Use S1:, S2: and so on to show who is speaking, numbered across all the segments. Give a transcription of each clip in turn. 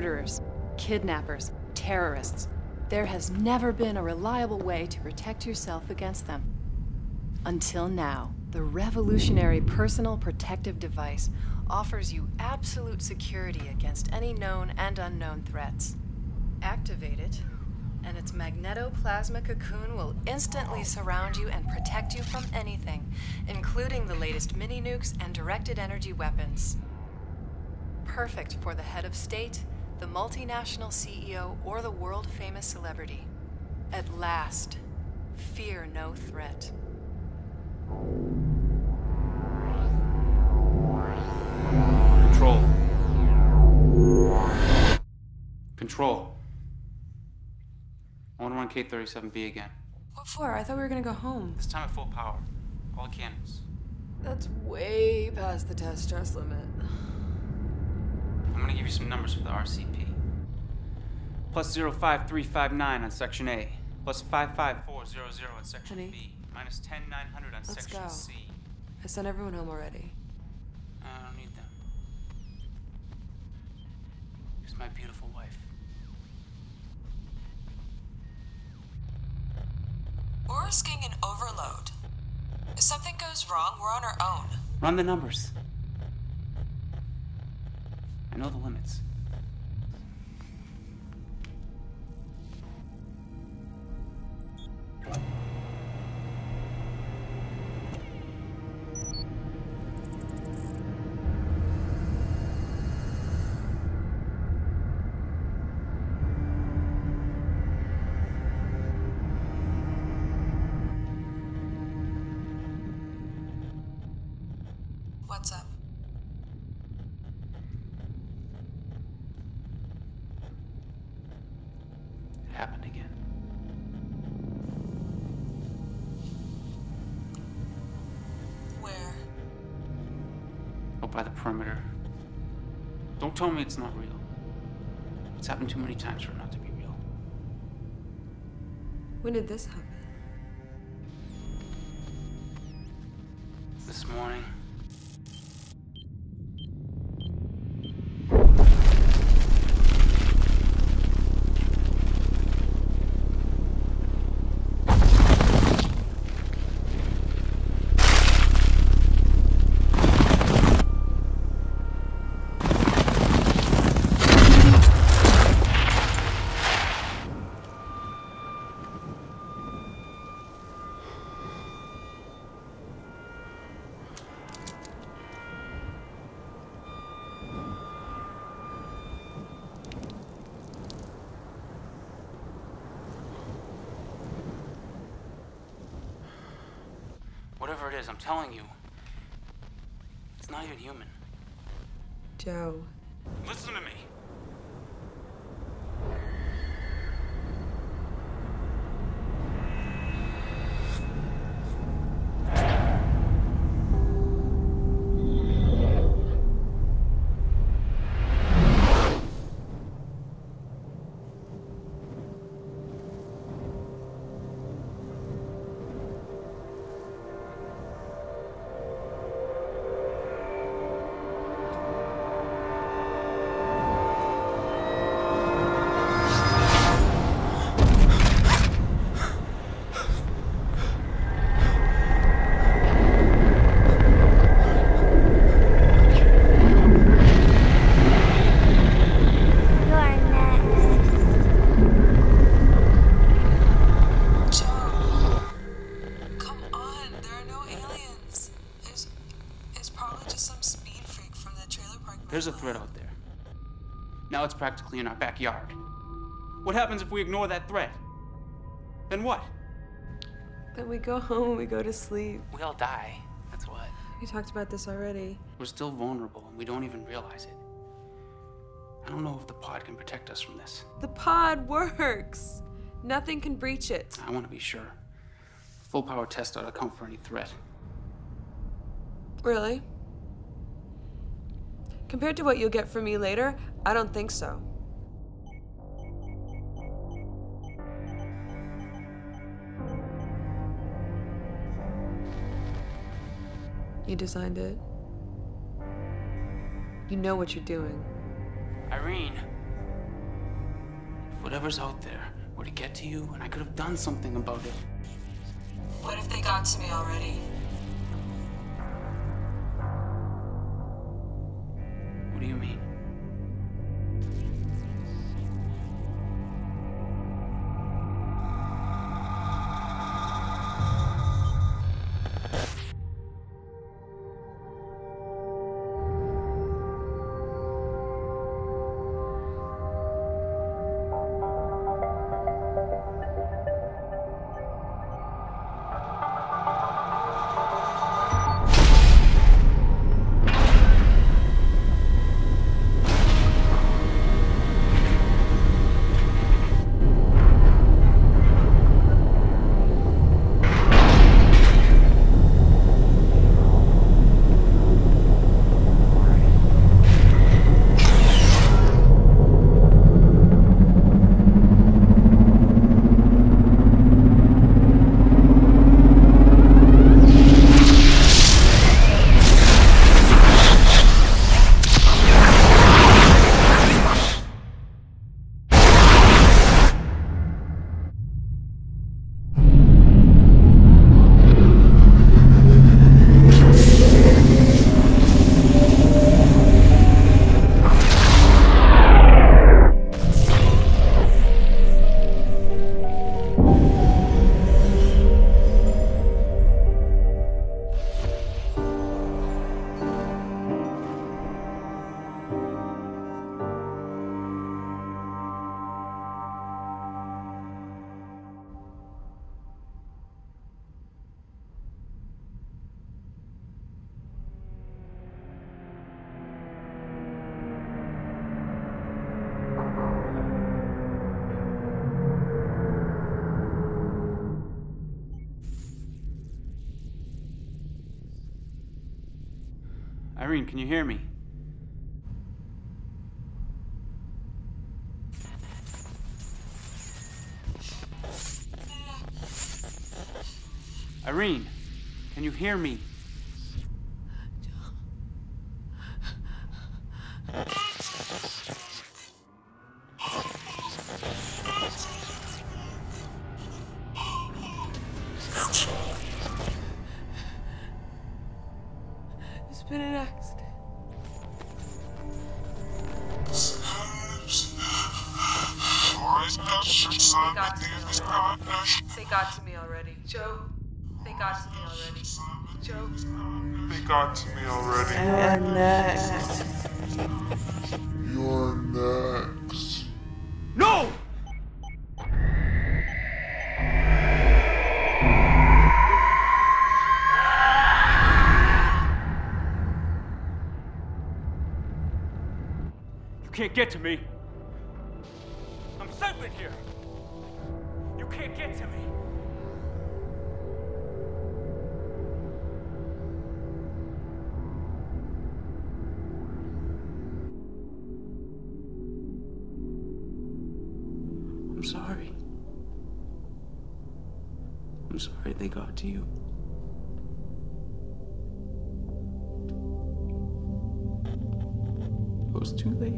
S1: murderers, kidnappers, terrorists. There has never been a reliable way to protect yourself against them. Until now, the revolutionary personal protective device offers you absolute security against any known and unknown threats. Activate it, and its magnetoplasma cocoon will instantly surround you and protect you from anything, including the latest mini-nukes and directed energy weapons. Perfect for the head of state, the multinational CEO, or the world-famous celebrity. At last, fear no threat.
S2: Control. Control. I want to run K-37B again.
S1: What for? I thought we were gonna go home.
S2: This time at full power. All cannons.
S1: That's way past the test stress limit.
S2: I'm gonna give you some numbers for the RCP. Plus 05359 on Section A. Plus 55400 on Section
S1: Honey?
S2: B. Minus 10900 on
S1: Let's
S2: Section
S1: go.
S2: C.
S1: I sent everyone home already.
S2: I don't need them. Here's my beautiful wife.
S3: We're risking an overload. If something goes wrong, we're on our own.
S2: Run the numbers. I know the limits.
S3: What's up?
S2: It happened again.
S3: Where?
S2: Out by the perimeter. Don't tell me it's not real. It's happened too many times for it not to be real.
S1: When did this happen?
S2: This morning. Whatever it is, I'm telling you, it's not even human.
S1: Joe.
S2: Listen to me. There's a threat out there. Now it's practically in our backyard. What happens if we ignore that threat? Then what?
S1: Then we go home and we go to sleep.
S2: We all die. That's what.
S1: We talked about this already.
S2: We're still vulnerable and we don't even realize it. I don't know if the pod can protect us from this.
S1: The pod works. Nothing can breach it.
S2: I want to be sure. Full power test ought to account for any threat.
S1: Really? Compared to what you'll get from me later, I don't think so. You designed it. You know what you're doing.
S2: Irene, whatever's out there were to get to you, and I could have done something about it.
S3: What if they got to me already?
S2: What do you mean? Irene, can you hear me? Irene, can you hear me?
S4: It's been an accident. They got to me already. Joe, they got to me already. Joe.
S5: They got to me already.
S4: And next.
S5: You're next.
S2: No! You can't get to me. I'm safe in here. You can't get to me. I'm sorry. I'm sorry they got to you. It was too late.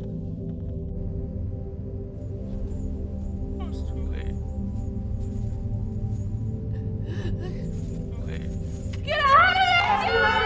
S2: It was too late. Too late.
S4: Get out of there!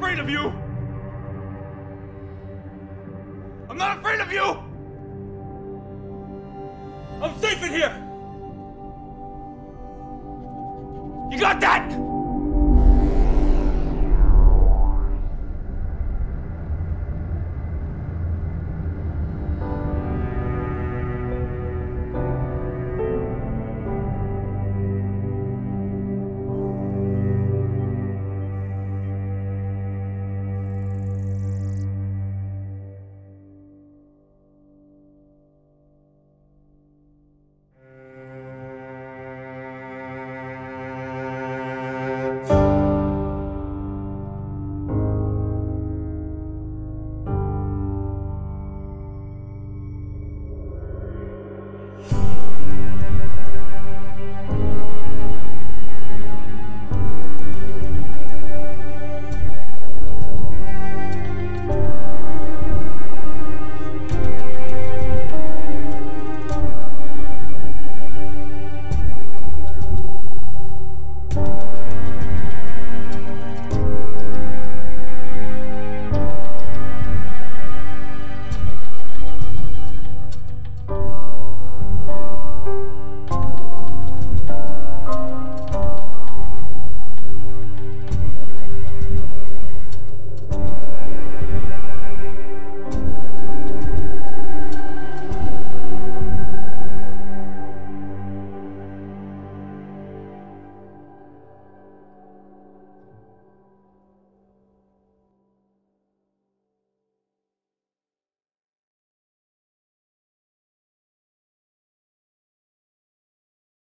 S2: afraid of you! I'm not afraid of you! I'm safe in here! You got that?